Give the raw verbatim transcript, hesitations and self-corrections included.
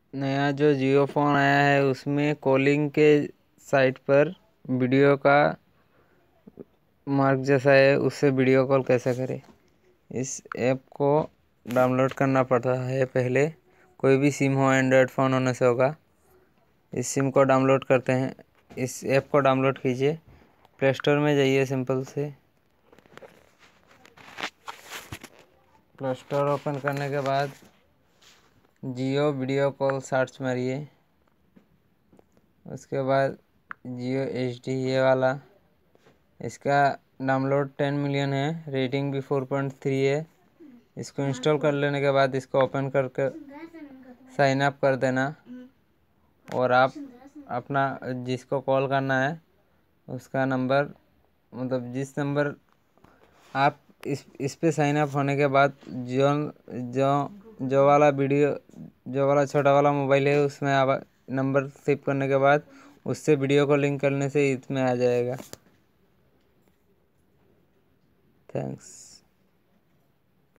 नया जो जियो फ़ोन आया है उसमें कॉलिंग के साइट पर वीडियो का मार्क जैसा है, उससे वीडियो कॉल कैसे करें। इस ऐप को डाउनलोड करना पड़ता है पहले। कोई भी सिम हो, एंड्रॉयड फ़ोन होने से होगा। इस सिम को डाउनलोड करते हैं। इस ऐप को डाउनलोड कीजिए, प्ले स्टोर में जाइए। सिंपल से प्ले स्टोर ओपन करने के बाद जियो वीडियो कॉल सर्च मारिए। उसके बाद जियो एच डी ये वाला, इसका डाउनलोड टेन मिलियन है, रेटिंग भी फोर पॉइंट थ्री है। इसको इंस्टॉल कर लेने के बाद इसको ओपन करके साइन अप कर देना। और आप अपना जिसको कॉल करना है उसका नंबर, मतलब जिस नंबर आप इस इस पे साइन अप होने के बाद जो जो जो वाला वीडियो जो वाला छोटा वाला मोबाइल है उसमें आप नंबर सेव करने के बाद उससे वीडियो को लिंक करने से इसमें आ जाएगा। थैंक्स।